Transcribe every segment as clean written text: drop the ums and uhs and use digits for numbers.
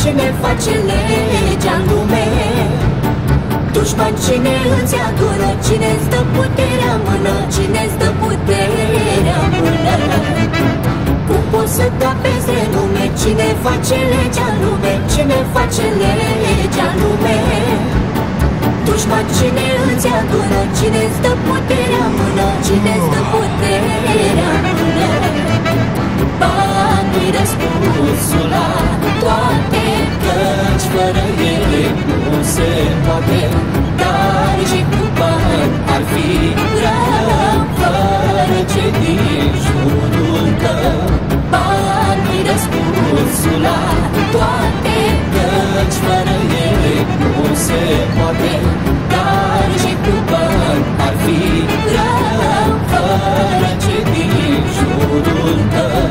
cine face legea în lume? Dușman, cine îți adură? Cine-ți dă puterea în mână? Cine-ți dă puterea în mână? Cum poți să capezi renume? Cine face legea în lume? Cine face legea în lume? Dușman, cine îți adură? Cine-ți dă puterea în mână? Cine-ți dă puterea în mână? Banii răspunsul la toate, căci fără ele nu se poate. Dar și cu bani ar fi rău, fără cei din jurul tău. Banii răspunsul la toate, căci fără ele nu se poate. Dar și cu bani ar fi rău, fără cei din jurul tău.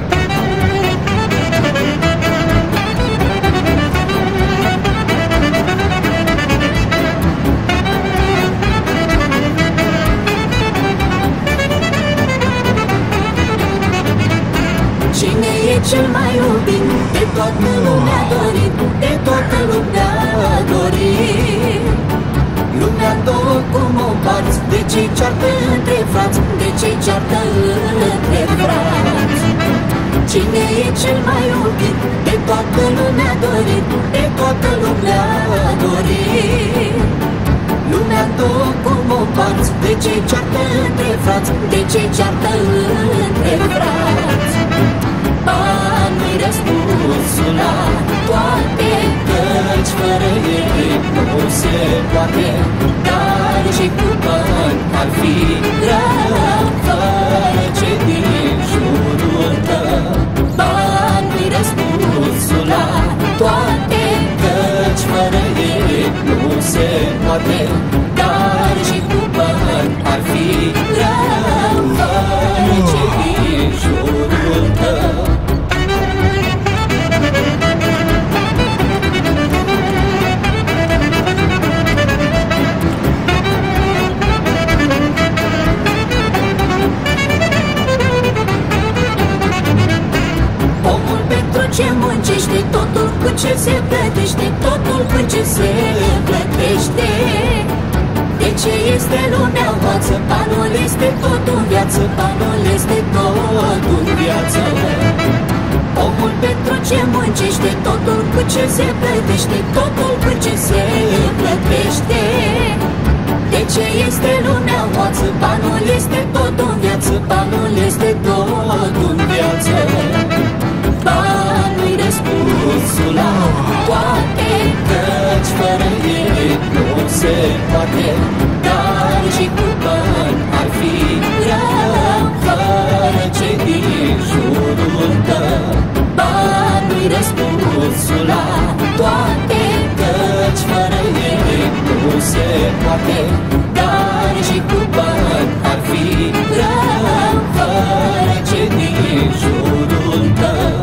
Cine e cel mai iubit? De toată lumea dorit, de toată lumea dorit. Lumea două cum o parți, de ce-i ceartă între frați, de ce-i ceartă între frați. Cine e cel mai iubit? De toată lumea dorit, de toată lumea dorit. Lumea două cum o parți, de ce-i ceartă între frați, de ce-i ceartă între frați. Banii răspunsul la toate, căci fără ele nu se poate. Dar și cu bani ar fi rău, fără cei din jurul tău. Banii răspunsul la toate, căci fără ele nu se poate. Dar și cu bani ar fi rău, fără cei din jurul tău. Ce muncește, totul cu ce se plătește, totul cu ce se plătește. De ce este lumea oață? Banul este tot în viață, banul este tot în viață. Omul pentru ce muncește, totul cu ce se plătește, totul cu ce se plătește. De ce este lumea oață? Banul este tot în viață, banul este tot în viață. Banii răspunsul la toate, căci fără ele nu se poate. Dar și cu bani ar fi rău, fără cei din jurul tău. Banii răspunsul la toate, căci fără ele nu se poate. Dar și cu bani ar fi rău, fără cei din jurul tău.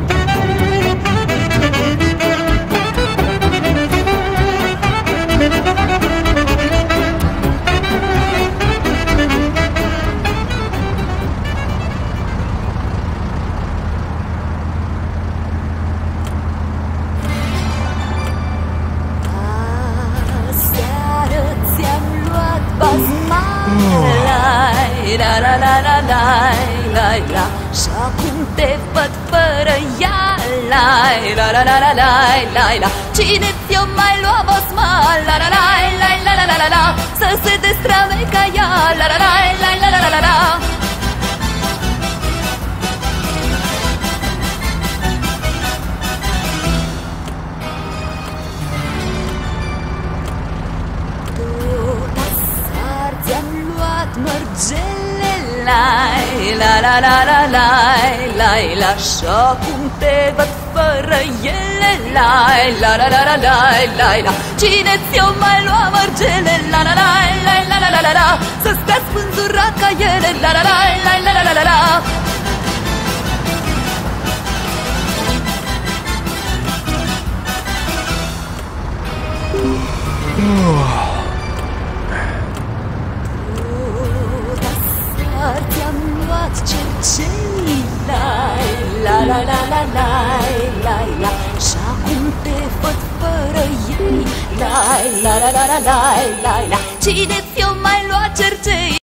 Și acum te văd fără ea. Cine ți-o mai lua bosman? Să se destrave ca ea. Ți-am luat mărgele, și acum te văd fără ele, cine ți-o mai lua mărgele, să stea spânzurat ca ele, ți-am luat cercei, și acum la la la la la la la. Cine ți-o mai lua cercei?